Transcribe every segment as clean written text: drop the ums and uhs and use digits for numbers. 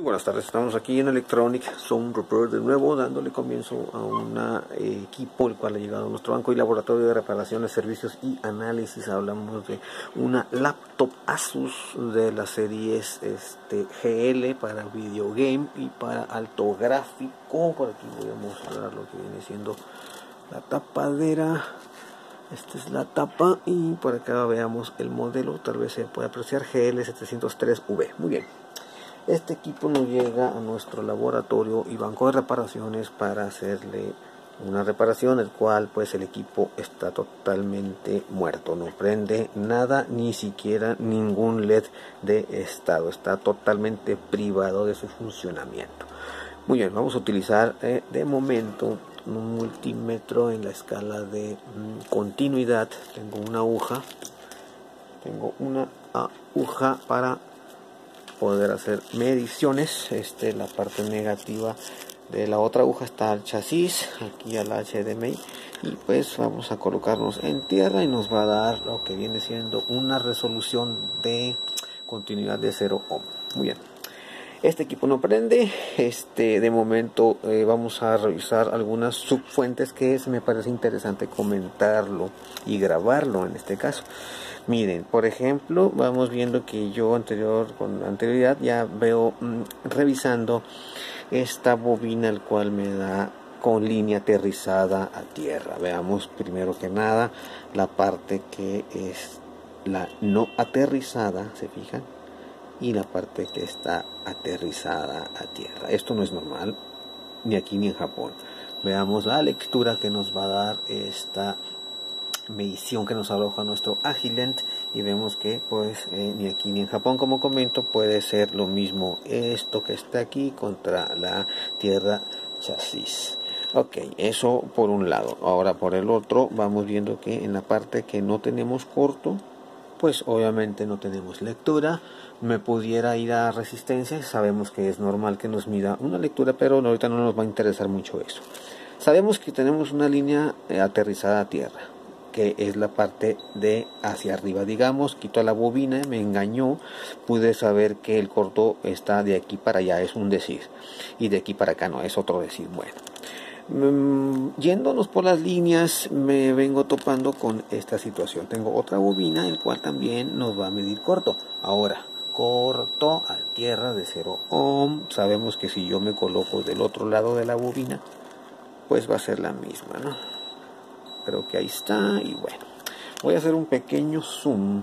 buenas tardes, estamos aquí en Electronic Zone Repair de nuevo, dándole comienzo a un equipo el cual ha llegado a nuestro banco y laboratorio de reparaciones, servicios y análisis. Hablamos de una laptop Asus de las series GL para videogame y para alto gráfico. Por aquí voy a mostrar lo que viene siendo la tapadera. Esta es la tapa y por acá veamos el modelo, tal vez se puede apreciar, GL703V. Muy bien. Este equipo nos llega a nuestro laboratorio y banco de reparaciones para hacerle una reparación, el cual pues el equipo está totalmente muerto, no prende nada, ni siquiera ningún LED de estado, está totalmente privado de su funcionamiento. Muy bien, vamos a utilizar de momento un multímetro en la escala de continuidad. Tengo una aguja para poder hacer mediciones. La parte negativa de la otra aguja está al chasis, aquí al HDMI, y pues vamos a colocarnos en tierra y nos va a dar lo que viene siendo una resolución de continuidad de 0 ohm. Muy bien, este equipo no prende. De momento vamos a revisar algunas subfuentes que me parece interesante comentarlo y grabarlo en este caso. Miren, por ejemplo, vamos viendo que yo con anterioridad ya veo revisando esta bobina, el cual me da con línea aterrizada a tierra. Veamos primero que nada la parte que es la no aterrizada, ¿se fijan? Y la parte que está aterrizada a tierra. Esto no es normal, ni aquí ni en Japón. Veamos la lectura que nos va a dar esta medición que nos arroja nuestro Agilent, y vemos que pues ni aquí ni en Japón, como comento, puede ser lo mismo esto que está aquí contra la tierra chasis. Ok, eso por un lado. Ahora por el otro vamos viendo que en la parte que no tenemos corto, pues obviamente no tenemos lectura. Me pudiera ir a resistencia. Sabemos que es normal que nos mida una lectura, pero ahorita no nos va a interesar mucho eso. Sabemos que tenemos una línea aterrizada a tierra, que es la parte de hacia arriba. Digamos, quito la bobina, me engañó, pude saber que el corto está de aquí para allá, es un decir, y de aquí para acá no, es otro decir. Bueno, yéndonos por las líneas, me vengo topando con esta situación. Tengo otra bobina, el cual también nos va a medir corto. Ahora, corto a tierra de 0 ohm. Sabemos que si yo me coloco del otro lado de la bobina, pues va a ser la misma, ¿no? Creo que ahí está. Y bueno, voy a hacer un pequeño zoom.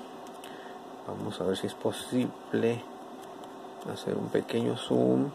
Vamos a ver si es posible hacer un pequeño zoom.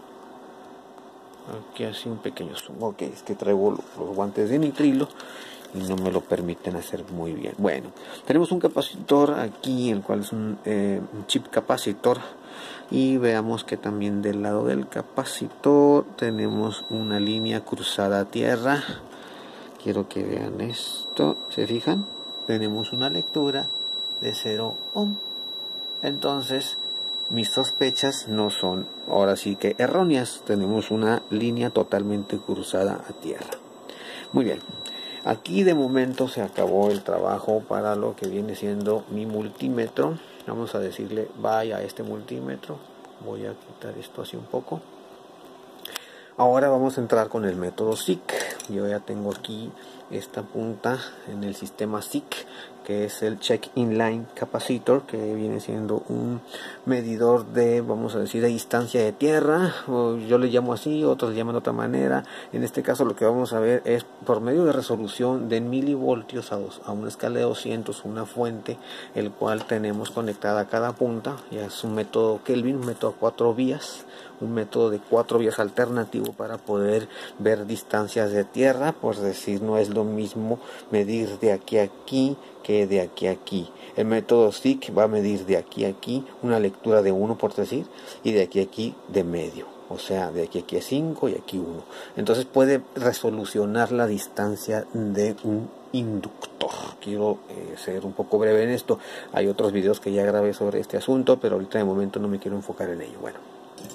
Aquí así un pequeño zoom. Ok, es que traigo los guantes de nitrilo y no me lo permiten hacer muy bien. Bueno, tenemos un capacitor aquí, el cual es un chip capacitor, y veamos que también del lado del capacitor tenemos una línea cruzada a tierra. Quiero que vean esto, ¿se fijan? Tenemos una lectura de 0 ohm. Entonces mis sospechas no son ahora sí que erróneas. Tenemos una línea totalmente cruzada a tierra. Muy bien, aquí de momento se acabó el trabajo para lo que viene siendo mi multímetro. Vamos a decirle vaya a este multímetro. Voy a quitar esto así un poco. Ahora vamos a entrar con el método SIC. Yo ya tengo aquí esta punta en el sistema SIC, que es el Check Inline Capacitor, que viene siendo un medidor de, vamos a decir, de distancia de tierra, o yo le llamo así, otros le llaman de otra manera. En este caso lo que vamos a ver es por medio de resolución de milivoltios a una escala de 200, una fuente, el cual tenemos conectada a cada punta. Ya es un método Kelvin, un método a 4 vías, un método de 4 vías alternativo para poder ver distancias de tierra. Por decir, no es lo mismo medir de aquí a aquí que de aquí a aquí. El método SIC va a medir de aquí a aquí una lectura de 1, por decir, y de aquí a aquí de medio, o sea, de aquí a aquí es 5 y aquí 1. Entonces puede resolucionar la distancia de un inductor. Quiero ser un poco breve en esto. Hay otros videos que ya grabé sobre este asunto, pero ahorita de momento no me quiero enfocar en ello. Bueno,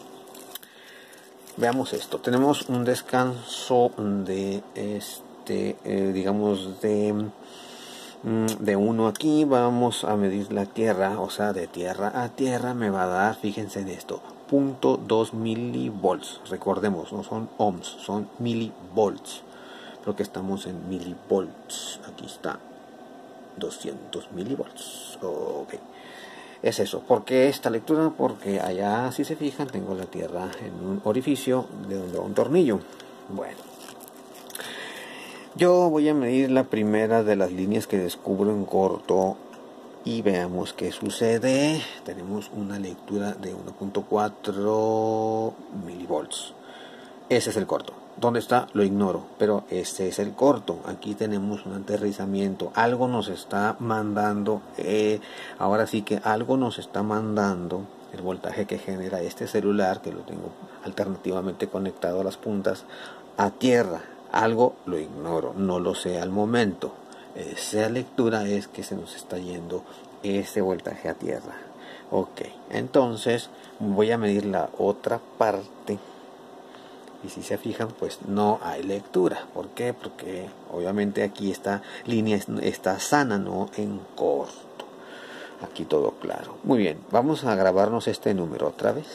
veamos esto. Tenemos un descanso de digamos de 1 aquí. Vamos a medir la tierra, o sea, de tierra a tierra me va a dar, fíjense en esto, 1.2 milivolts. Recordemos, no son ohms, son milivolts. Porque estamos en milivolts. Aquí está 200 milivolts. Ok. Es eso. ¿Por qué esta lectura? Porque allá, si se fijan, tengo la tierra en un orificio de donde va un tornillo. Bueno. Yo voy a medir la primera de las líneas que descubro en corto y veamos qué sucede. Tenemos una lectura de 1.4 milivolts. Ese es el corto. ¿Dónde está? Lo ignoro, pero ese es el corto. Aquí tenemos un aterrizamiento. Algo nos está mandando, ahora sí que algo nos está mandando el voltaje que genera este celular, que lo tengo alternativamente conectado a las puntas, a tierra. Algo lo ignoro, no lo sé al momento. Esa lectura es que se nos está yendo ese voltaje a tierra. Ok, entonces voy a medir la otra parte. Y si se fijan, pues no hay lectura. ¿Por qué? Porque obviamente aquí esta línea está sana, no en corto. Aquí todo claro. Muy bien, vamos a grabarnos este número otra vez.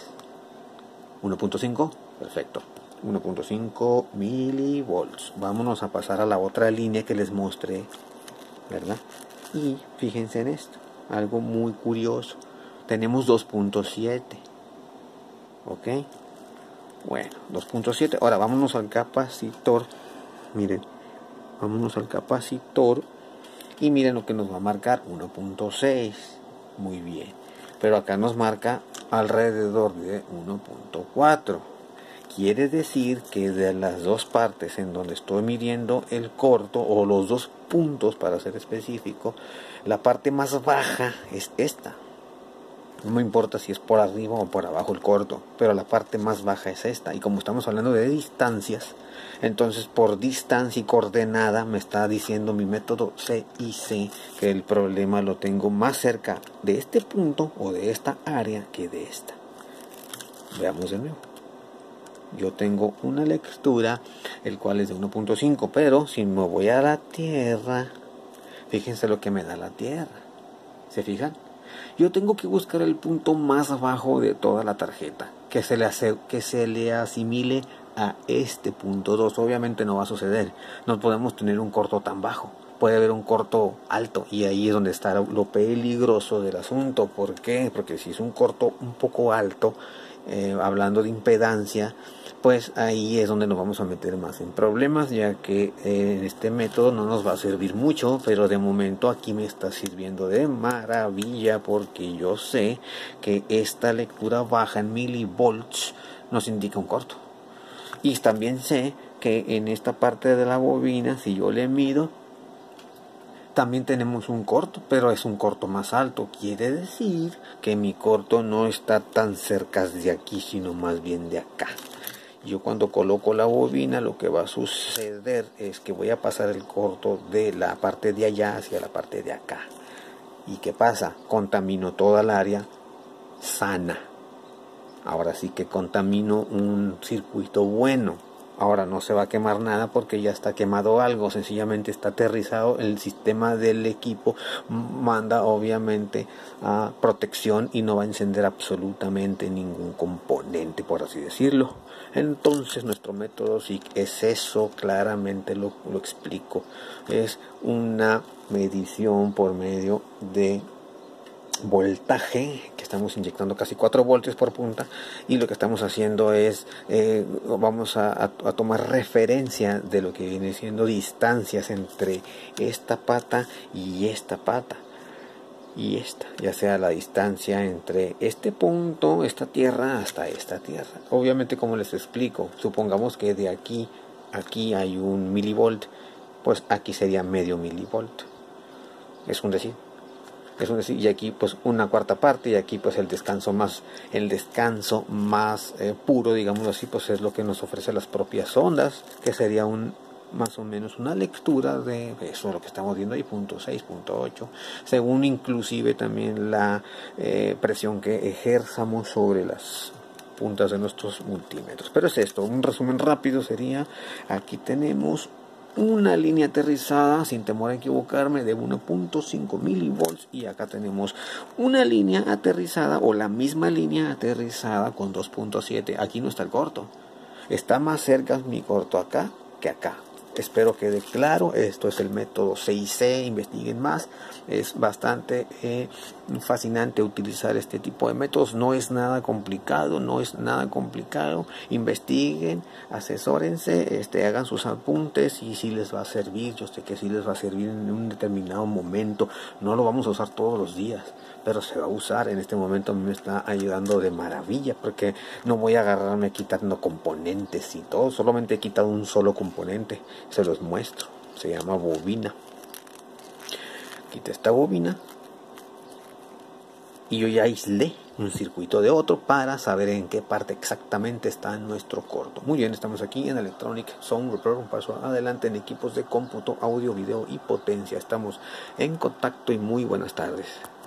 1.5, perfecto. 1.5 milivolts. Vámonos a pasar a la otra línea que les mostré, ¿verdad? Y fíjense en esto, algo muy curioso. Tenemos 2.7. ¿Ok? Bueno, 2.7. Ahora vámonos al capacitor. Miren, vámonos al capacitor. Y miren lo que nos va a marcar, 1.6. Muy bien. Pero acá nos marca alrededor de 1.4. Quiere decir que de las dos partes en donde estoy midiendo el corto, o los dos puntos para ser específico, la parte más baja es esta. No me importa si es por arriba o por abajo el corto, pero la parte más baja es esta. Y como estamos hablando de distancias, entonces por distancia y coordenada me está diciendo mi método CIC que el problema lo tengo más cerca de este punto o de esta área que de esta. Veamos de nuevo. Yo tengo una lectura, el cual es de 1.5, pero si me voy a la Tierra, fíjense lo que me da la Tierra. ¿Se fijan? Yo tengo que buscar el punto más bajo de toda la tarjeta, que se le asimile a este punto 2. Obviamente no va a suceder, no podemos tener un corto tan bajo, puede haber un corto alto, y ahí es donde está lo peligroso del asunto. ¿Por qué? Porque si es un corto un poco alto, hablando de impedancia, pues ahí es donde nos vamos a meter más en problemas, ya que este método no nos va a servir mucho, pero de momento aquí me está sirviendo de maravilla, porque yo sé que esta lectura baja en milivolts nos indica un corto. Y también sé que en esta parte de la bobina, si yo le mido, también tenemos un corto, pero es un corto más alto. Quiere decir que mi corto no está tan cerca de aquí, sino más bien de acá. Yo cuando coloco la bobina, lo que va a suceder es que voy a pasar el corto de la parte de allá hacia la parte de acá. ¿Y qué pasa? Contamino toda el área sana. Ahora sí que contamino un circuito bueno. Ahora no se va a quemar nada porque ya está quemado algo, sencillamente está aterrizado. El sistema del equipo manda obviamente a protección y no va a encender absolutamente ningún componente, por así decirlo. Entonces nuestro método sí es eso, claramente lo explico. Es una medición por medio de voltaje, que estamos inyectando casi 4 voltios por punta, y lo que estamos haciendo es vamos a tomar referencia de lo que viene siendo distancias entre esta pata y esta pata y esta, ya sea la distancia entre este punto, esta tierra, hasta esta tierra. Obviamente, como les explico, supongamos que de aquí hay un milivolt, pues aquí sería medio milivolt, es un decir. Y aquí pues una cuarta parte, y aquí pues el descanso más puro, digamos así, pues es lo que nos ofrece las propias ondas, que sería más o menos una lectura de eso, lo que estamos viendo ahí, 0.6, 0.8, según inclusive también la presión que ejerzamos sobre las puntas de nuestros multímetros. Pero es esto, un resumen rápido sería: aquí tenemos una línea aterrizada, sin temor a equivocarme, de 1.5 milivolts, y acá tenemos una línea aterrizada o la misma línea aterrizada con 2.7. Aquí no está el corto, está más cerca mi corto acá que acá. Espero quede claro. Esto es el método 6C, investiguen más. Es bastante fascinante utilizar este tipo de métodos. No es nada complicado, investiguen, asesórense, hagan sus apuntes, y si les va a servir, yo sé que sí les va a servir en un determinado momento. No lo vamos a usar todos los días, pero se va a usar. En este momento a mí me está ayudando de maravilla, porque no voy a agarrarme quitando componentes y todo. Solamente he quitado un solo componente, se los muestro. Se llama bobina. Quité esta bobina y yo ya aislé un circuito de otro para saber en qué parte exactamente está nuestro corto. Muy bien, estamos aquí en Electronic Sound Repair, un paso adelante en equipos de cómputo, audio, video y potencia. Estamos en contacto y muy buenas tardes.